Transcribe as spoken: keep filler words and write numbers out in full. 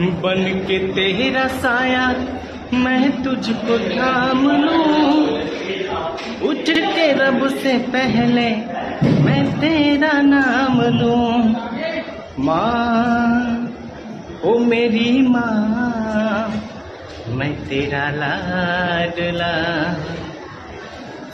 बन के तेरा साया मैं तुझको थाम लूं, उठ के रब से पहले मैं तेरा नाम लूं। माँ ओ मेरी माँ मैं तेरा लाडला।